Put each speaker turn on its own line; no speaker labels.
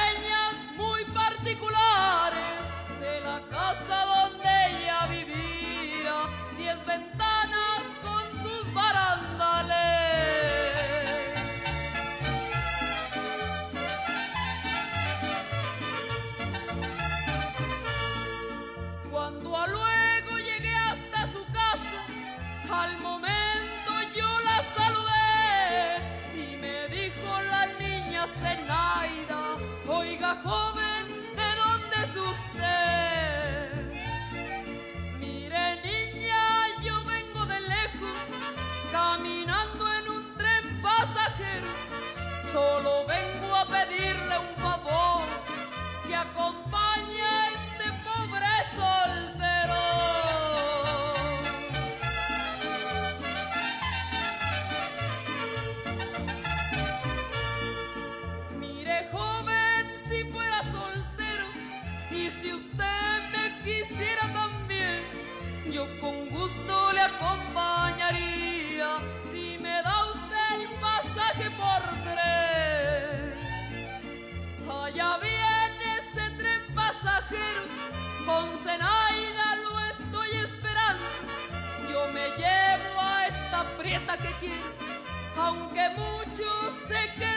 señas muy particulares de la casa donde ella vivía, 10 ventanas con sus barandales. Cuando a luego llegué hasta su casa, al momento yo la saludé y me dijo la niña Zenaida: oiga, joven, ¿de dónde es usted? Mire, niña, yo vengo de lejos, caminando en un tren pasajero. Solo vengo a pedirle un favor, que acompañe a este pobre soltero. Mire, joven, si fuera soltero y si usted me quisiera también, yo con gusto le acompañaría, si me da usted el pasaje por tren. Allá viene ese tren pasajero, con Zenaida lo estoy esperando. Yo me llevo a esta prieta que quiero, aunque muchos se queden